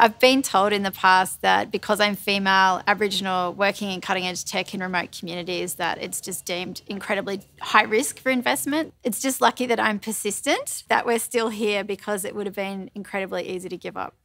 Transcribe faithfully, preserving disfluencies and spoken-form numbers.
I've been told in the past that because I'm female, Aboriginal, working in cutting edge tech in remote communities, that it's just deemed incredibly high risk for investment. It's just lucky that I'm persistent, that we're still here, because it would have been incredibly easy to give up.